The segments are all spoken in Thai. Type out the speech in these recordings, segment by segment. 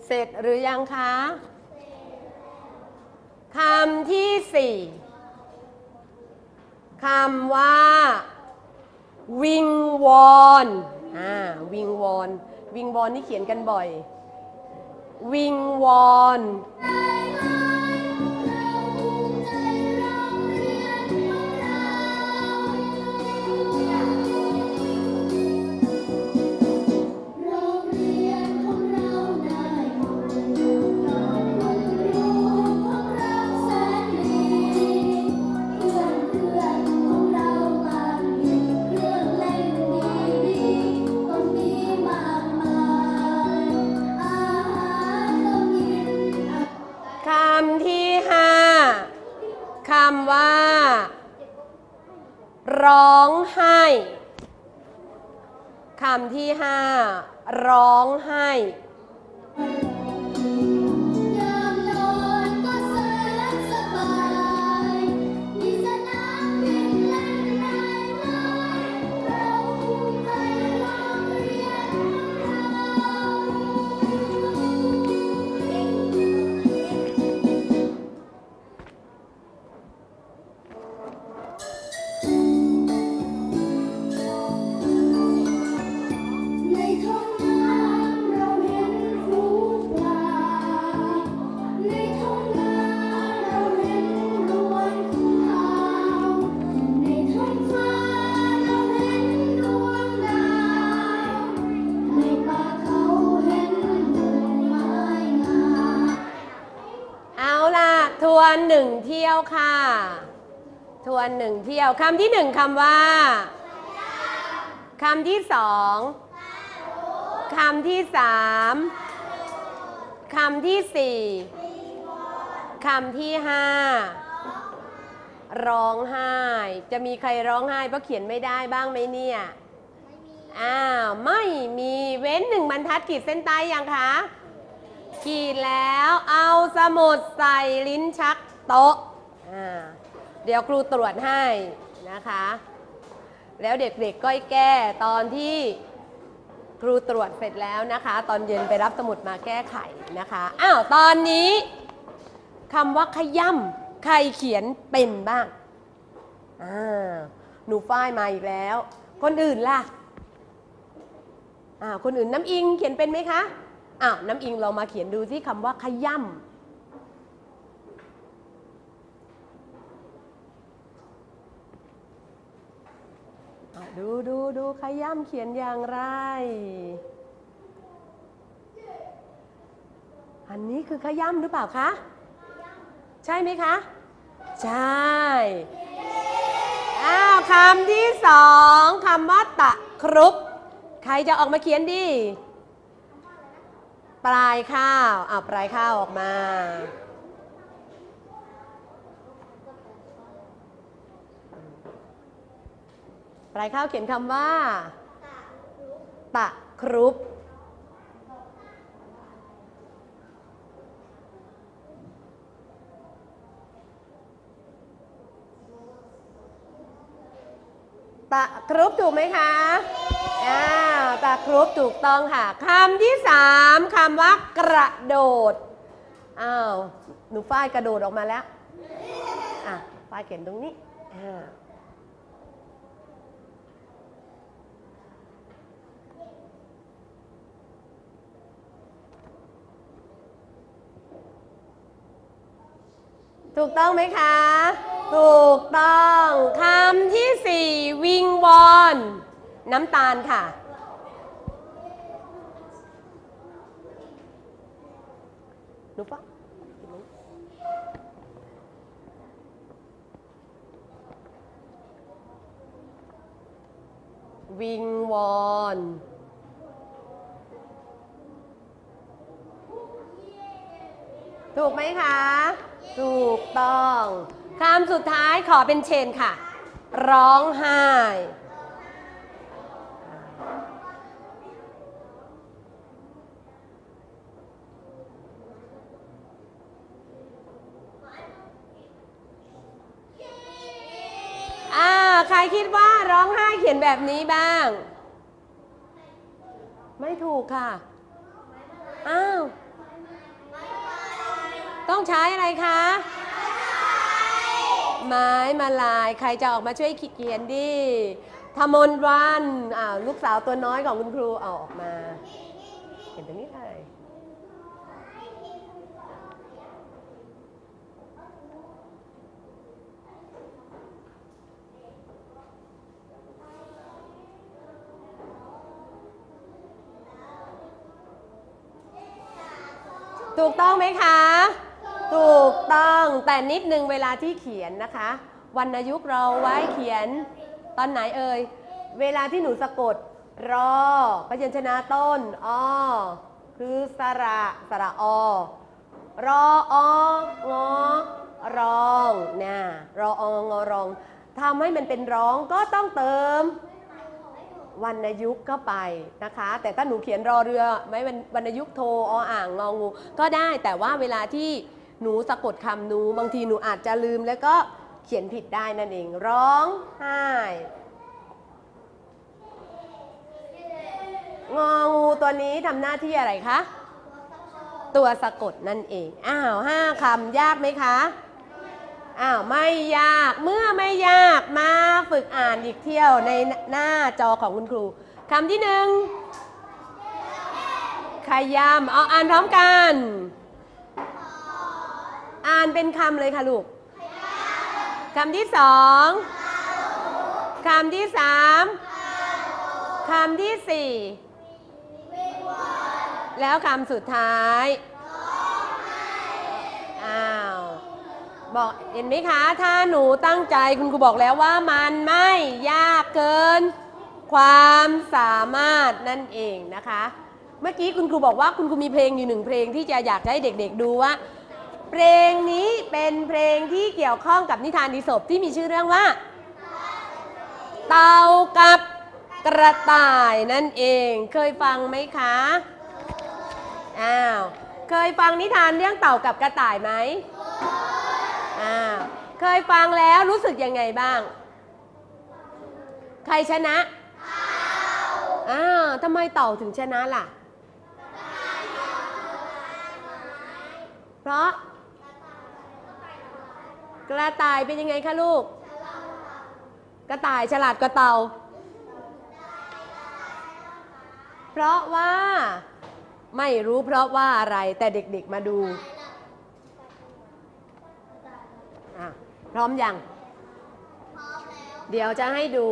เสร็จหรือยังคะคำที่ 4คำว่าวิงวอนวิงวอนวิงวอนนี่เขียนกันบ่อยวิงวอนคำที่ 5คำว่าร้องไห้คำที่ 5ร้องไห้ทวน1เที่ยวค่ะทวน1เที่ยวคำที่ 1คำว่าคำที่ 2คำที่ 3คำที่ 4คำที่ 5ร้องไห้จะมีใครร้องไห้เพราะเขียนไม่ได้บ้างไหมเนี่ยไม่มีเว้น1บรรทัดขีดเส้นใต้ยังคะขีดแล้วเอาสมุดใส่ลิ้นชักโต๊ะเดี๋ยวครูตรวจให้นะคะแล้วเด็กๆก็แก้ตอนที่ครูตรวจเสร็จแล้วนะคะตอนเย็นไปรับสมุดมาแก้ไขนะคะตอนนี้คำว่าขย่ำใครเขียนเป็นบ้างหนูฝ้ายมาอีกแล้วคนอื่นล่ะคนอื่นน้ำอิงเขียนเป็นไหมคะน้ำอิงเรามาเขียนดูที่คำว่าขย่ำดูขย่ำเขียนอย่างไรอันนี้คือขย่ำหรือเปล่าคะใช่ไหมคะใช่คำที่ 2คำว่าตะครุบใครจะออกมาเขียนดีปลายข้าวปลายข้าวออกมาปลายข้าวเขียนคำว่าตะครุบตะครุบถูกไหมคะตะครุบถูกต้องค่ะคำที่ 3คำว่ากระโดดหนูฝ้ายกระโดดออกมาแล้วฝ้ายเขียนตรงนี้ถูกต้องไหมคะถูกต้องคำที่ 4วิงวอนน้ำตาลค่ะหนูปะวิงวอนถูกไหมคะถูกต้องคำสุดท้ายขอเป็นเชนค่ะร้องไห้ใครคิดว่าร้องไห้เขียนแบบนี้บ้างไม่ถูกค่ะต้องใช้อะไรคะไม้มาลายใครจะออกมาช่วยเขียนดิธมนวันลูกสาวตัวน้อยของคุณครูเอาออกมาเขียนตรงนี้เลยถูกต้องไหมคะถูกต้องแต่นิดนึงเวลาที่เขียนนะคะวรรณยุกต์เราไว้เขียนตอนไหนเอ่ยเวลาที่หนูสะกดรอพยัญชนะต้นอ้อคือสระอรอองอรองเนี่ยรอองอรองทำให้มันเป็นร้องก็ต้องเติมวรรณยุกต์เข้าไปนะคะแต่ถ้าหนูเขียนรอเรือไม่เป็นวรรณยุกต์โทอ่างงองูก็ได้แต่ว่าเวลาที่หนูสะกดคำหนูบางทีหนูอาจจะลืมแล้วก็เขียนผิดได้นั่นเองร้องไห้งองูตัวนี้ทำหน้าที่อะไรคะตัวสะกดนั่นเอง5 คำยากไหมคะไม่ยากเมื่อไม่ยากมาฝึกอ่านอีกเที่ยวในหน้าจอของคุณครูคำที่1ขยำอ่านพร้อมกันอ่านเป็นคำเลยค่ะลูกคำที่2คำที่3คำที่4แล้วคำสุดท้ายบอกเห็นไหมคะถ้าหนูตั้งใจคุณครูบอกแล้วว่ามันไม่ยากเกินความสามารถนั่นเองนะคะเมื่อกี้คุณครูบอกว่าคุณครูมีเพลงอยู่1เพลงที่จะอยากให้เด็กๆดูว่าเพลงนี้เป็นเพลงที่เกี่ยวข้องกับนิทานอีสปที่มีชื่อเรื่องว่าเต่ากับกระต่ายนั่นเองเคยฟังไหมคะเคยฟังนิทานเรื่องเต่ากับกระต่ายไหมเคยฟังแล้วรู้สึกยังไงบ้างใครชนะทำไมเต่าถึงชนะล่ะเพราะกระต่ายเป็นยังไงคะลูกกระต่ายฉลาดกว่าเต่าเพราะว่าไม่รู้เพราะว่าอะไรแต่เด็กๆมาดูพร้อมยังเดี๋ยวจะให้ดู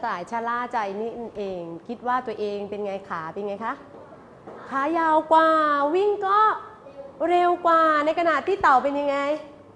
ต่ายชะล่าใจนี่เอง คิดว่าตัวเองเป็นไงขาเป็นไงคะขายาวกว่าวิ่งก็เร็วกว่าในขณะที่เต่าเป็นยังไง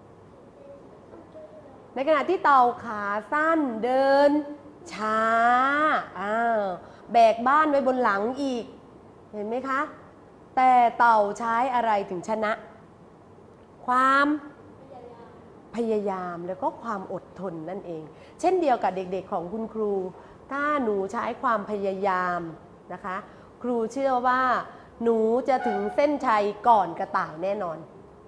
ในขณะที่เต่าขาสั้นเดินช้าแบกบ้านไว้บนหลังอีกเห็นไหมคะแต่เต่าใช้อะไรถึงชนะความพยายามแล้วก็ความอดทนนั่นเองเช่นเดียวกับเด็กๆของคุณครูถ้าหนูใช้ความพยายามนะคะครูเชื่อว่าหนูจะถึงเส้นชัยก่อนกระต่ายแน่นอน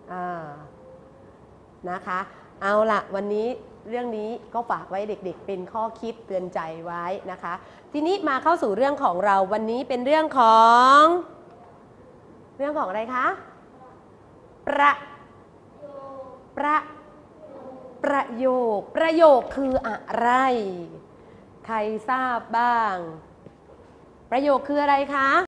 นะคะเอาละวันนี้เรื่องนี้ก็ฝากไว้เด็กๆเป็นข้อคิดเตือนใจไว้นะคะทีนี้มาเข้าสู่เรื่องของเราวันนี้เป็นเรื่องของอะไรคะประโยคคืออะไรใครทราบบ้างประโยคคืออะไรคะ